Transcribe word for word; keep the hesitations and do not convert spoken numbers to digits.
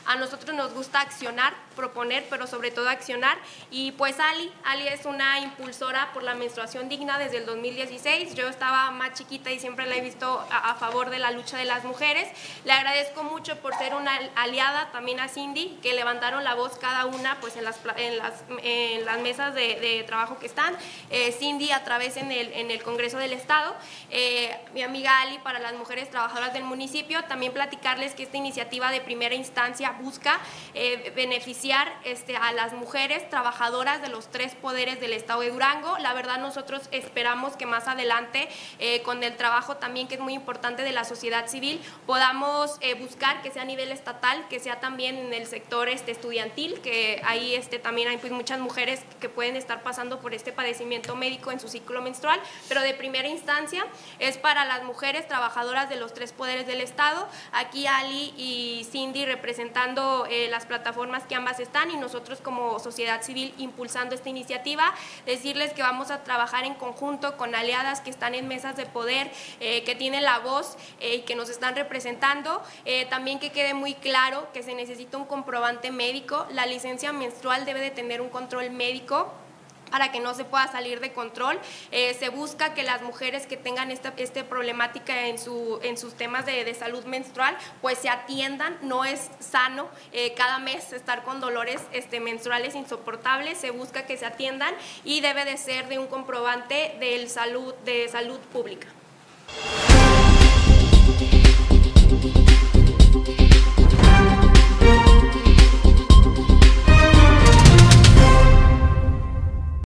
A nosotros nos gusta accionar, proponer, pero sobre todo accionar. Y pues Ali, Ali es una impulsora por la menstruación digna desde el dos mil dieciséis. Yo estaba más chiquita y siempre la he visto a, a favor de la lucha de las mujeres. Le agradezco mucho por ser una aliada, también a Cindy, que levantaron la voz cada una pues en las, en las, en las mesas de, de trabajo que están. Eh, Cindy a través en el, en el Congreso del Estado, eh, mi amiga Ali para las mujeres trabajadoras del municipio. También platicarles que esta iniciativa de primera instancia busca eh, beneficiar este, a las mujeres trabajadoras de los tres poderes del Estado de Durango. La verdad nosotros esperamos que más adelante eh, con el trabajo también que es muy importante de la sociedad civil podamos eh, buscar que sea a nivel estatal, que sea también en el sector este, estudiantil, que ahí este, también hay pues, muchas mujeres que pueden estar pasando por este padecimiento médico en su ciclo menstrual, pero de primera instancia es para las mujeres trabajadoras de los tres poderes del Estado. Aquí Ali y Cindy representando eh, las plataformas que ambas están y nosotros como sociedad civil impulsando esta iniciativa. Decirles que vamos a trabajar en conjunto con aliadas que están en mesas de poder, eh, que tienen la voz eh, y que nos están representando. Eh, también que quede muy claro que se necesita un comprobante médico. La licencia menstrual debe de tener un control médico para que no se pueda salir de control. Eh, se busca que las mujeres que tengan esta, esta problemática en, su, en sus temas de, de salud menstrual, pues se atiendan. No es sano eh, cada mes estar con dolores este, menstruales insoportables. Se busca que se atiendan y debe de ser de un comprobante de salud, de salud pública.